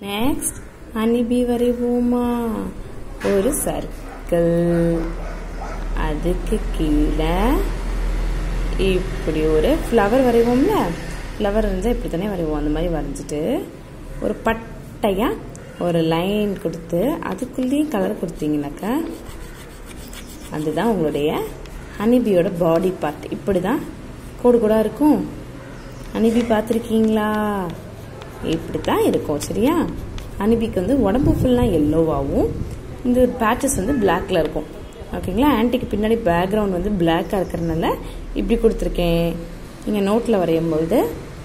Next honeybee வரைவோமா? ஒரு circle, அதுக்கு கீழே இப்படி ஒரு ஃப்ளவர் வரைவோம்ல. ஃப்ளவர் இருந்தால் இப்படி தானே வரைவோம். அந்த மாதிரி வரைஞ்சிட்டு ஒரு பட்டையா ஒரு லைன் கொடுத்து அதுக்குள்ளேயும் கலர் கொடுத்தீங்கன்னாக்கா அதுதான் உங்களுடைய ஹனிபியோட பாடி பார்ட். இப்படி தான் கோடு கூட இருக்கும். ஹனிபி பார்த்துருக்கீங்களா? இப்படி தான் இருக்கும். சரியா? ஹனிபிக்கு வந்து உடம்பு ஃபுல்லாக எல்லோவாகவும் இந்த பேச்சஸ் வந்து பிளாக்ல இருக்கும். ஓகேங்களா? ஆன்டிக்கு பின்னாடி பேக்ரவுண்ட் வந்து பிளாக்காக இருக்கிறதுனால இப்படி கொடுத்துருக்கேன். நீங்கள் நோட்டில் வரையும்போது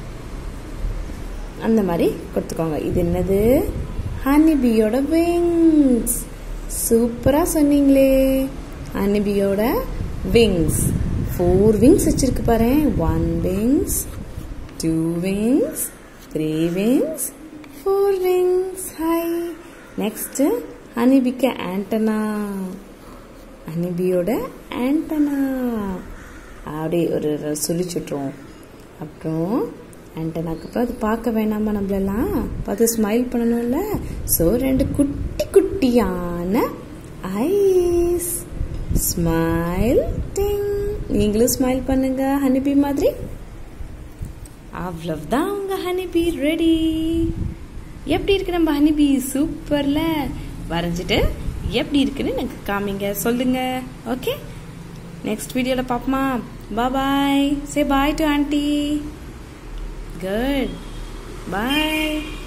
அந்த மாதிரி கொடுத்துக்கோங்க. இது என்னது? ஹனிபியோட விங்ஸ். சூப்பராக சொன்னீங்களே. ஹனிபியோட விங்ஸ் 4 விங்ஸ் வச்சிருக்கு பாரு. 1 wings, 2 wings, 3 wings, 4 wings. Hi. Next ஹனிபிக்கு ஆண்டனா. ஹனிபியோட ஆண்டனா அப்படியே ஒரு சுழி சுட்டுருவோம். அப்புறம் ஆண்டனாக்கு அப்புறம் அது பார்க்க வேணாமா? நம்மளெல்லாம் பார்த்து ஸ்மைல் பண்ணணும்ல. ஸோ 2 குட்டி குட்டியான ஐஸ். ஸ்மைல் டிங். நீங்களும் ஸ்மைல் பண்ணுங்க ஹனிபி மாதிரி. அவ்வளவுதான் உங்க ஹனிபி ரெடி. எப்படி இருக்கு நம்ம ஹனிபி? சூப்பர்ல. வரைஞ்சிட்டு எப்படி இருக்குன்னு எனக்கு காமிங்க, சொல்லுங்க. ஓகே, நெக்ஸ்ட் வீடியோல பாப்போமா? Bye. Say bye to aunty. Good. Bye.